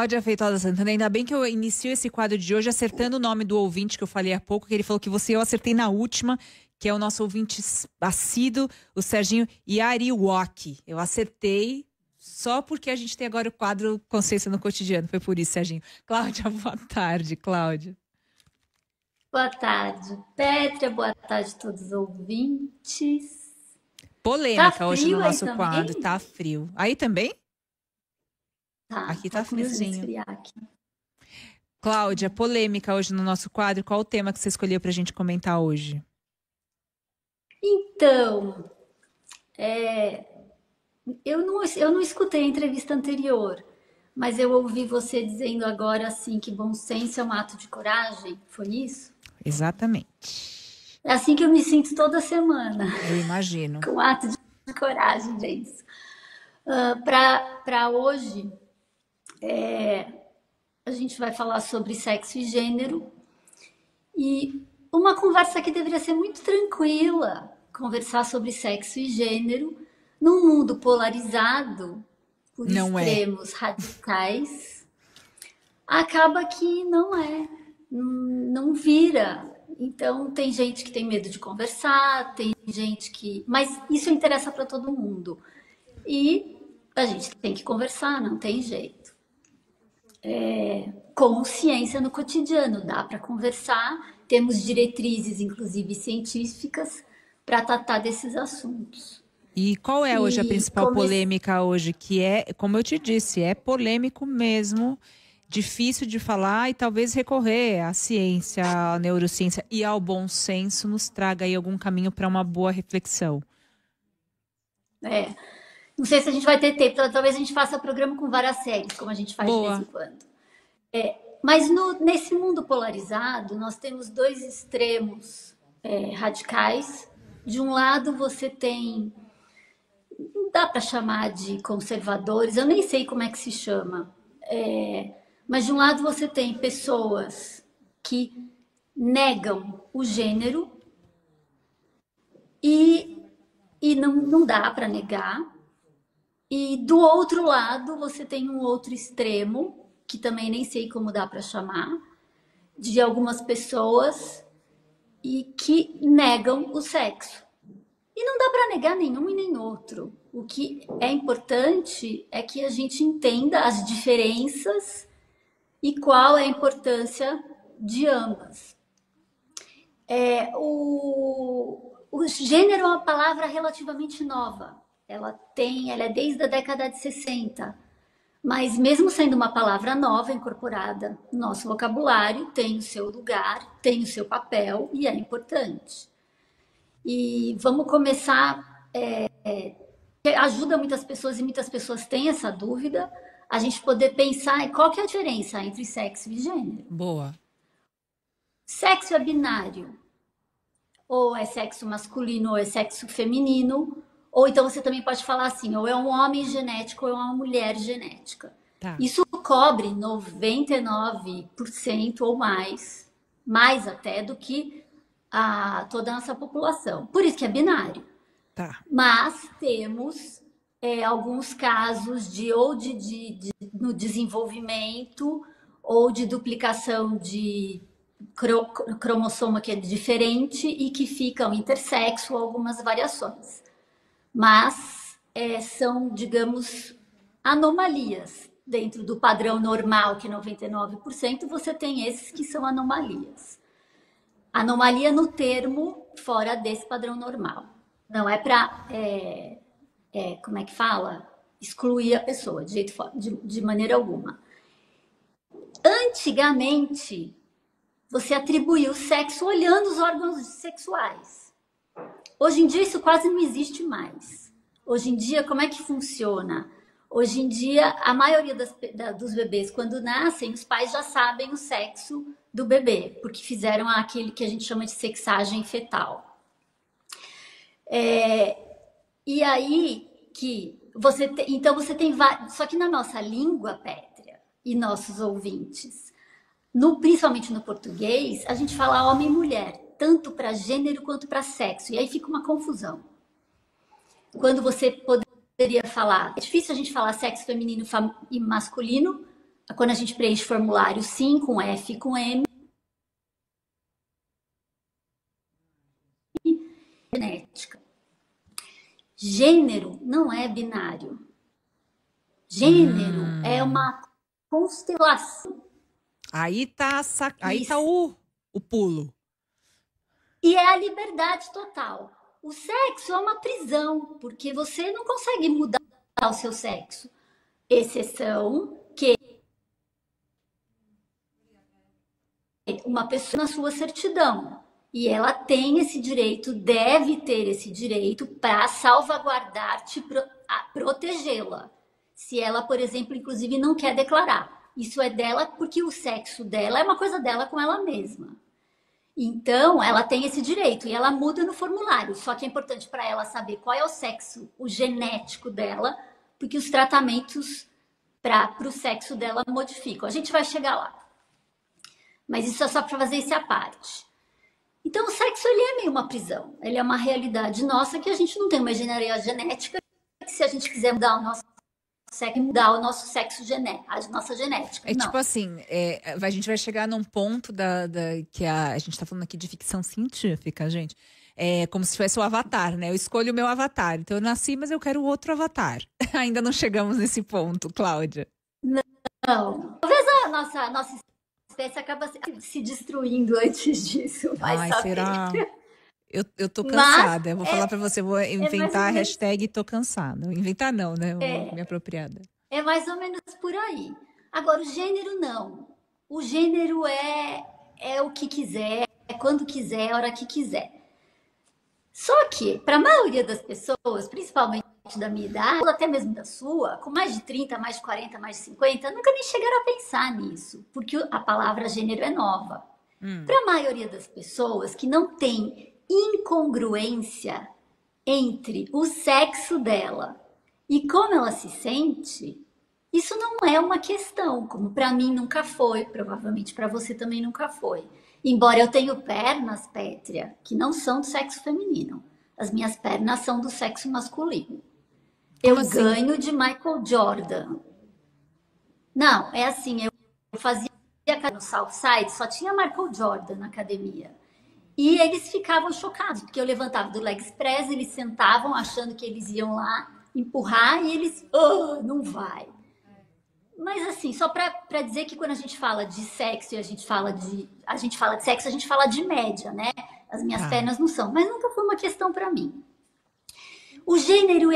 Cláudia Feitosa Santana, ainda bem que eu inicio esse quadro de hoje acertando o nome do ouvinte que eu falei há pouco, que ele falou que eu acertei na última, que é o nosso ouvinte assíduo, o Serginho Yariwaki. Eu acertei só porque a gente tem agora o quadro Consciência no Cotidiano. Foi por isso, Serginho. Cláudia, boa tarde, Cláudia. Boa tarde, Pétria. Boa tarde a todos os ouvintes. Polêmica Tá hoje no frio aí nosso quadro. também? Tá frio. Aí também? Tá, Aqui tá tá começando a friozinho. esfriar aqui. Cláudia, polêmica hoje no nosso quadro. Qual o tema que você escolheu pra gente comentar hoje? Então, eu não escutei a entrevista anterior, mas eu ouvi você dizendo agora assim que bom senso é um ato de coragem. Foi isso? Exatamente. É assim que eu me sinto toda semana, Eu imagino. com ato de coragem, gente. Para hoje, a gente vai falar sobre sexo e gênero. E uma conversa que deveria ser muito tranquila, conversar sobre sexo e gênero, num mundo polarizado por Não é. extremos radicais, acaba que não vira. Então, tem gente que tem medo de conversar, tem gente que. Mas isso interessa para todo mundo. E a gente tem que conversar, não tem jeito. Com ciência no cotidiano, dá para conversar, temos diretrizes, inclusive científicas, para tratar desses assuntos. E qual é hoje a E principal polêmica hoje? Que é, como eu te disse, é polêmico mesmo, difícil de falar e talvez recorrer à ciência, à neurociência e ao bom senso nos traga aí algum caminho para uma boa reflexão. Não sei se a gente vai ter tempo, talvez a gente faça programa com várias séries, como a gente faz de vez em quando. Mas nesse mundo polarizado, nós temos dois extremos radicais. De um lado, você tem, não dá para chamar de conservadores, eu nem sei como é que se chama, mas de um lado você tem pessoas que negam o gênero e não dá para negar. E do outro lado, você tem um outro extremo, que também nem sei como dá para chamar, de algumas pessoas e que negam o sexo. E não dá para negar nenhum e nem outro. O que é importante é que a gente entenda as diferenças e qual é a importância de ambas. O gênero é uma palavra relativamente nova. Ela é desde a década de 60. Mas mesmo sendo uma palavra nova, incorporada no nosso vocabulário, tem o seu lugar, tem o seu papel e é importante. E vamos começar, ajuda muitas pessoas e muitas pessoas têm essa dúvida, a gente poder pensar em qual que é a diferença entre sexo e gênero. Boa. Sexo é binário. Ou é sexo masculino ou é sexo feminino. Ou então você também pode falar assim, ou é um homem genético ou é uma mulher genética. Tá. Isso cobre 99% ou mais até do que toda a nossa população. Por isso que é binário. Tá. Mas temos alguns casos no desenvolvimento ou de duplicação de cromossoma que é diferente e que ficam intersexo, algumas variações. Mas são, digamos, anomalias. Dentro do padrão normal, que é 99%, você tem esses que são anomalias. Anomalia no termo fora desse padrão normal. Não é para, como é que fala? Excluir a pessoa, de maneira alguma. Antigamente, você atribuía o sexo olhando os órgãos sexuais. Hoje em dia isso quase não existe mais. Hoje em dia, como é que funciona? Hoje em dia, a maioria dos bebês, quando nascem, os pais já sabem o sexo do bebê, porque fizeram aquele que a gente chama de sexagem fetal. E aí que então você tem vários. Só que na nossa língua, Pétria, e nossos ouvintes, principalmente no português, a gente fala homem e mulher, tanto para gênero quanto para sexo. E aí fica uma confusão. Quando você poderia falar... É difícil a gente falar sexo feminino e masculino, quando a gente preenche formulário sim com F e com M, genética. Gênero não é binário. Gênero é uma constelação. Aí tá, aí tá o pulo. E é a liberdade total. O sexo é uma prisão, porque você não consegue mudar o seu sexo. Exceção que uma pessoa na sua certidão. E ela tem esse direito, deve ter esse direito para salvaguardar-te, protegê-la. Se ela, por exemplo, inclusive não quer declarar. Isso é dela porque o sexo dela é uma coisa dela com ela mesma. Então, ela tem esse direito e ela muda no formulário. Só que é importante para ela saber qual é o sexo, o genético dela, porque os tratamentos para o sexo dela modificam. A gente vai chegar lá. Mas isso é só para fazer essa parte. Então, o sexo ele é meio uma prisão. Ele é uma realidade nossa que a gente não tem uma engenharia genética. Que se a gente quiser mudar o nosso sexo, mudar o nosso sexo genético, a nossa genética. É não. tipo assim, a gente vai chegar num ponto que a gente tá falando aqui de ficção científica, gente. É como se fosse o avatar, né? Eu escolho o meu avatar. Então eu nasci, mas eu quero outro avatar. Ainda não chegamos nesse ponto, Cláudia. Não. Talvez a nossa espécie acaba se destruindo antes disso. Vai Ai, saber. será? Eu tô cansada. Eu vou falar pra você, vou mais inventar ou a menos- hashtag tô cansada. Inventar não, né? Vou me apropriada. É mais ou menos por aí. Agora, o gênero não. O gênero é o que quiser, é quando quiser, a hora que quiser. Só que, para a maioria das pessoas, principalmente da minha idade, ou até mesmo da sua, com mais de 30, mais de 40, mais de 50, nunca nem chegaram a pensar nisso, porque a palavra gênero é nova. Para a maioria das pessoas que não tem incongruência entre o sexo dela e como ela se sente, isso não é uma questão, como para mim nunca foi, provavelmente para você também nunca foi. Embora eu tenha pernas, Pétria, que não são do sexo feminino. As minhas pernas são do sexo masculino. Eu assim? ganho de Michael Jordan. Não, é assim, eu fazia no Southside, só tinha Michael Jordan na academia. E eles ficavam chocados, porque eu levantava do leg press, eles sentavam achando que eles iam lá empurrar e eles, não vai. Mas assim, só para dizer que quando a gente fala de sexo e a gente fala de sexo, a gente fala de média, né? As minhas pernas não são, mas nunca foi uma questão para mim. O gênero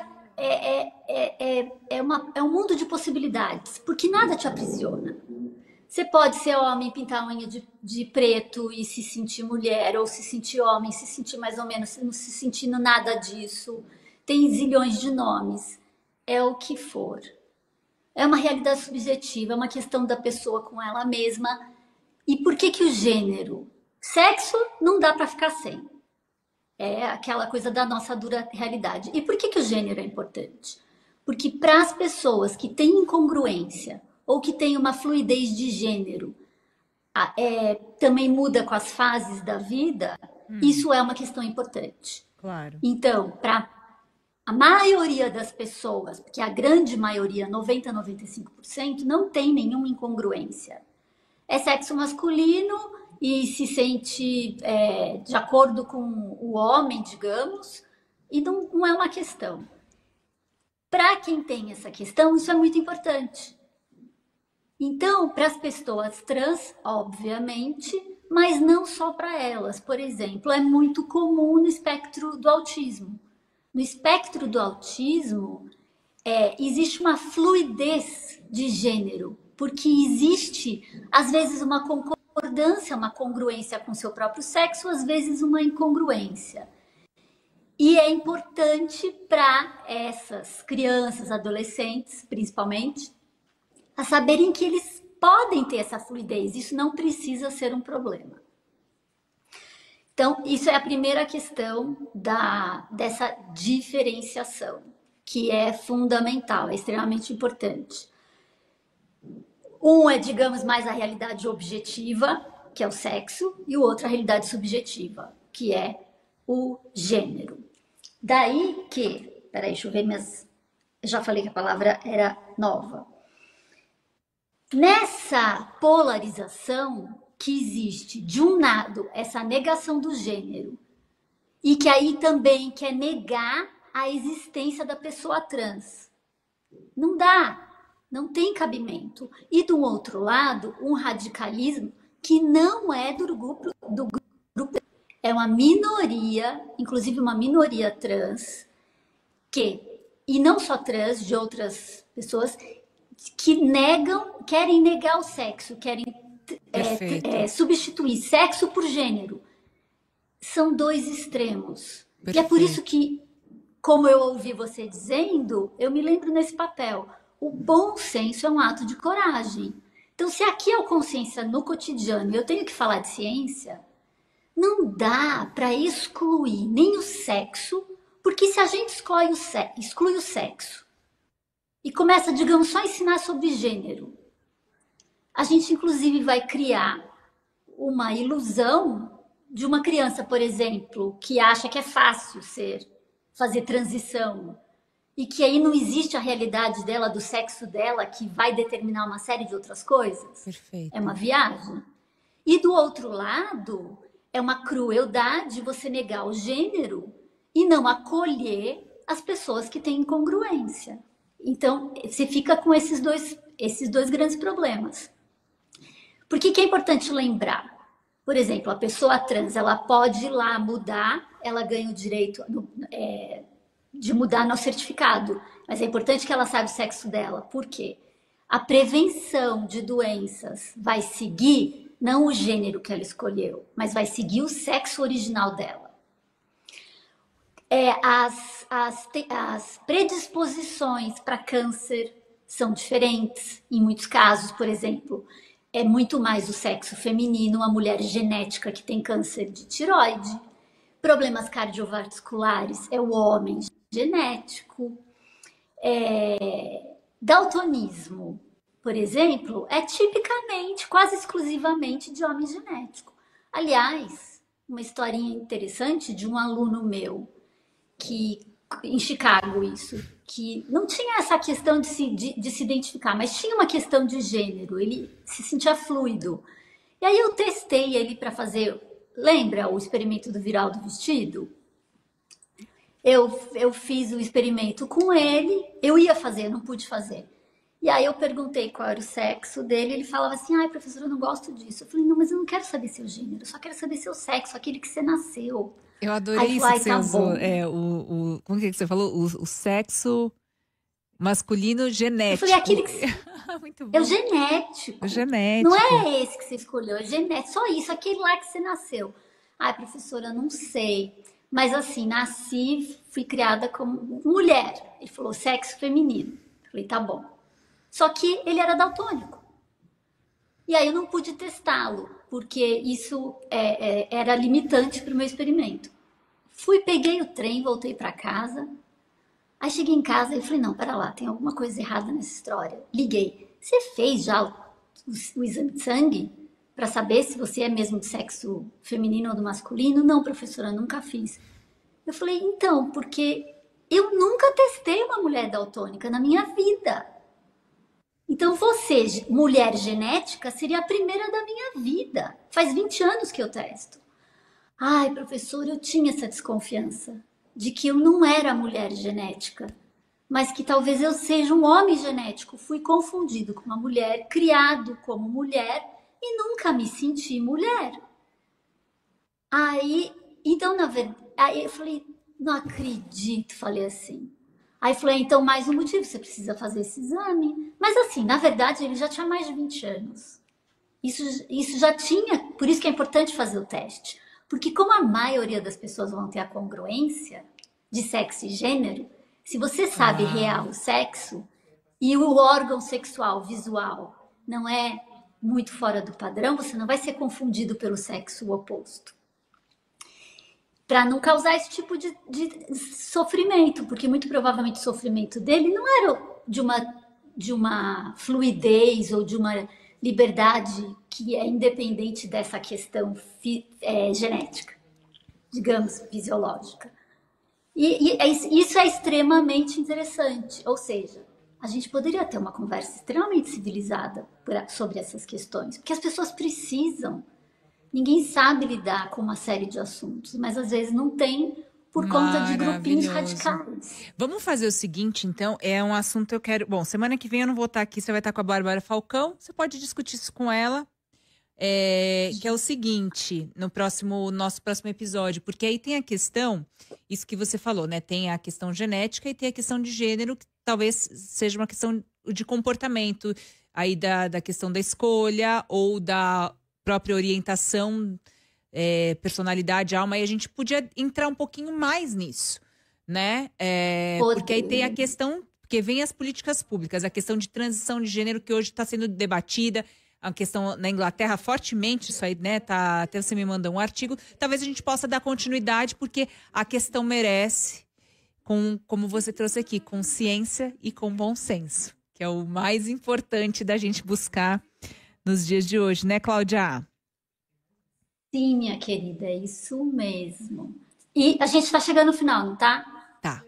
é um mundo de possibilidades, porque nada te aprisiona. Você pode ser homem, pintar a unha de preto e se sentir mulher, ou se sentir homem, se sentir mais ou menos, não se sentindo nada disso. Tem zilhões de nomes. É o que for. É uma realidade subjetiva, é uma questão da pessoa com ela mesma. E por que o gênero? Sexo não dá para ficar sem. É aquela coisa da nossa dura realidade. E por que o gênero é importante? Porque para as pessoas que têm incongruência ou que têm uma fluidez de gênero, também muda com as fases da vida, isso é uma questão importante. Claro. Então, para a maioria das pessoas, porque a grande maioria, 90, 95%, não tem nenhuma incongruência. É sexo masculino e se sente de acordo com o homem, digamos, e não é uma questão. Para quem tem essa questão, isso é muito importante. Então, para as pessoas trans, obviamente, mas não só para elas. Por exemplo, é muito comum no espectro do autismo. No espectro do autismo, existe uma fluidez de gênero, porque existe, às vezes, uma concordância, uma congruência com seu próprio sexo, às vezes uma incongruência. E é importante para essas crianças, adolescentes, principalmente, a saberem que eles podem ter essa fluidez. Isso não precisa ser um problema. Então, isso é a primeira questão dessa diferenciação, que é fundamental, é extremamente importante. Um é, digamos, mais a realidade objetiva, que é o sexo, e o outro a realidade subjetiva, que é o gênero. Daí que, peraí, deixa eu ver eu já falei que a palavra era nova. Nessa polarização que existe, de um lado, essa negação do gênero, e que aí também quer negar a existência da pessoa trans. Não dá, não tem cabimento. E do outro lado, um radicalismo que não é do grupo, é uma minoria, inclusive uma minoria trans, e não só trans, de outras pessoas, que querem negar o sexo, querem substituir sexo por gênero. São dois extremos. Perfeito. E é por isso que, como eu ouvi você dizendo, eu me lembro nesse papel. O bom senso é um ato de coragem. Então, se aqui é o consciência no cotidiano e eu tenho que falar de ciência, não dá para excluir nem o sexo, porque se a gente exclui o sexo e começa, digamos, só a ensinar sobre gênero, a gente, inclusive, vai criar uma ilusão de uma criança, por exemplo, que acha que é fácil fazer transição e que aí não existe a realidade dela, do sexo dela, que vai determinar uma série de outras coisas. Perfeito. É uma viagem. E do outro lado, é uma crueldade você negar o gênero e não acolher as pessoas que têm incongruência. Então, você fica com esses dois grandes problemas. Por que é importante lembrar? Por exemplo, a pessoa trans, ela pode ir lá mudar, ela ganha o direito de mudar no certificado, mas é importante que ela saiba o sexo dela. Por quê? A prevenção de doenças vai seguir, não o gênero que ela escolheu, mas vai seguir o sexo original dela. As predisposições para câncer são diferentes, em muitos casos, por exemplo, é muito mais o sexo feminino, a mulher genética que tem câncer de tireoide. Problemas cardiovasculares é o homem genético. Daltonismo, por exemplo, é tipicamente, quase exclusivamente de homem genético. Aliás, uma historinha interessante de um aluno meu, que em Chicago que não tinha essa questão de se identificar, mas tinha uma questão de gênero, ele se sentia fluido. E aí eu testei ele para fazer, lembra o experimento do viral do vestido? Eu fiz o experimento com ele, eu ia fazer, não pude fazer. E aí eu perguntei qual era o sexo dele, ele falava assim, ai, professora, eu não gosto disso. Eu falei, não, mas eu não quero saber seu gênero, eu só quero saber seu sexo, aquele que você nasceu. Eu adorei isso que você usou. Como que você falou? O sexo masculino genético. Eu falei, aquele que Muito bom. É o genético. O genético. Não é esse que você escolheu, é genético. Só isso, aquele lá que você nasceu. Ai, professora, não sei. Mas assim, nasci, fui criada como mulher. Ele falou sexo feminino. Eu falei, tá bom. Só que ele era daltônico. E aí eu não pude testá-lo, porque isso era limitante para o meu experimento. Peguei o trem, voltei para casa. Aí cheguei em casa e falei, não, pera lá, tem alguma coisa errada nessa história. Liguei. Você fez já o exame de sangue para saber se você é mesmo de sexo feminino ou do masculino? Não, professora, nunca fiz. Eu falei, então, porque eu nunca testei uma mulher daltônica na minha vida. Então você, mulher genética, seria a primeira da minha vida. Faz 20 anos que eu testo. Ai, professora, eu tinha essa desconfiança de que eu não era mulher genética, mas que talvez eu seja um homem genético. Fui confundido com uma mulher, criado como mulher e nunca me senti mulher. Aí, então, na verdade, aí eu falei, não acredito, falei assim. Aí falei, então mais um motivo, você precisa fazer esse exame. Mas assim, na verdade, ele já tinha mais de 20 anos. Isso já tinha, por isso que é importante fazer o teste. Porque como a maioria das pessoas vão ter a congruência de sexo e gênero, se você sabe real o sexo e o órgão sexual visual não é muito fora do padrão, você não vai ser confundido pelo sexo oposto. Para não causar esse tipo de sofrimento, porque muito provavelmente o sofrimento dele não era de uma fluidez ou de uma liberdade que é independente dessa questão genética, digamos, fisiológica. E isso é extremamente interessante, ou seja, a gente poderia ter uma conversa extremamente civilizada sobre essas questões, porque as pessoas precisam. Ninguém sabe lidar com uma série de assuntos, mas às vezes não tem por conta de grupinhos Maravilhoso. radicais. Vamos fazer o seguinte, então, é um assunto que eu quero... Bom, semana que vem eu não vou estar aqui, você vai estar com a Bárbara Falcão, você pode discutir isso com ela, que é o seguinte, nosso próximo episódio, porque aí tem a questão, isso que você falou, né? Tem a questão genética e tem a questão de gênero, que talvez seja uma questão de comportamento, aí da questão da escolha ou da própria orientação, personalidade, alma, e a gente podia entrar um pouquinho mais nisso, né? Porque aí tem a questão, porque vem as políticas públicas, a questão de transição de gênero que hoje está sendo debatida, a questão na Inglaterra fortemente, isso aí, né? Tá, até você me mandou um artigo, talvez a gente possa dar continuidade, porque a questão merece, como você trouxe aqui, com ciência e com bom senso, que é o mais importante da gente buscar nos dias de hoje, né, Cláudia? Sim, minha querida, é isso mesmo. E a gente está chegando no final, não tá? Tá.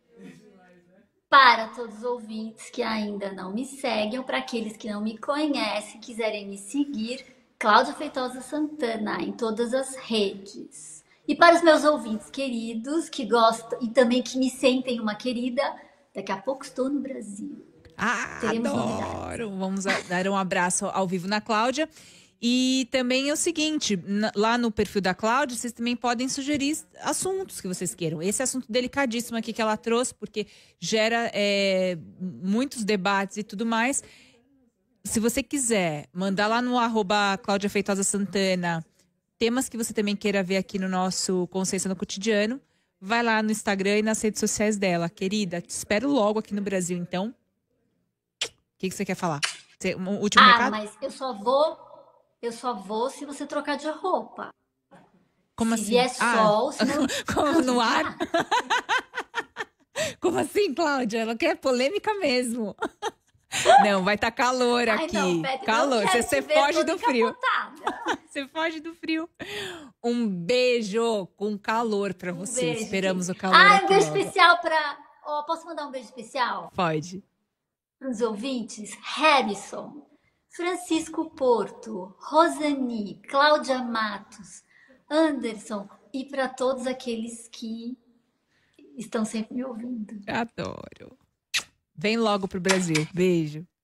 Para todos os ouvintes que ainda não me seguem, ou para aqueles que não me conhecem, quiserem me seguir, Cláudia Feitosa Santana, em todas as redes. E para os meus ouvintes queridos, que gostam e também que me sentem uma querida, daqui a pouco estou no Brasil. Teremos novidades. Adoro! Vamos dar um abraço ao vivo na Cláudia. E também é o seguinte, lá no perfil da Cláudia, vocês também podem sugerir assuntos que vocês queiram. Esse assunto delicadíssimo aqui que ela trouxe, porque gera muitos debates e tudo mais. Se você quiser mandar lá no @Cláudia Feitosa Santana temas que você também queira ver aqui no nosso Consciência no Cotidiano, vai lá no Instagram e nas redes sociais dela. Querida, te espero logo aqui no Brasil, então. O que você quer falar? Um último recado? Mas eu só vou se você trocar de roupa. Como se assim? vier sol, senão... Como no ar? Como assim, Cláudia? Ela quer polêmica mesmo. Não, vai estar calor aqui. Ai, não, Petri, calor. não quero Você te ver foge toda do frio. encapotada. Você foge do frio. Um beijo com calor pra você. Beijo, Esperamos querida. o calor Um aqui beijo logo. especial para... posso mandar um beijo especial? Pode. Para os ouvintes? Harrison, Francisco Porto, Rosani, Cláudia Matos, Anderson e para todos aqueles que estão sempre me ouvindo. Adoro. Vem logo pro Brasil. Beijo.